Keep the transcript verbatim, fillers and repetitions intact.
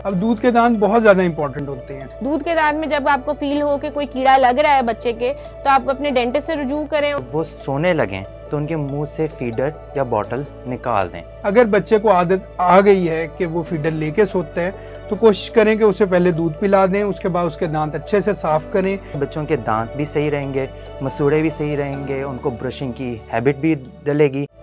अब दूध के दांत बहुत ज्यादा इंपॉर्टेंट होते हैं। दूध के दांत में जब आपको फील हो कि कोई कीड़ा लग रहा है बच्चे के, तो आप अपने डेंटिस्ट से रुजू करें। वो सोने लगें तो उनके मुंह से फीडर या बॉटल निकाल दें। अगर बच्चे को आदत आ गई है कि वो फीडर लेके सोता है तो कोशिश करें कि उसे पहले दूध पिला दें, उसके बाद उसके दांत अच्छे से साफ करें। बच्चों के दांत भी सही रहेंगे, मसूड़े भी सही रहेंगे, उनको ब्रशिंग की हैबिट भी डलेगी।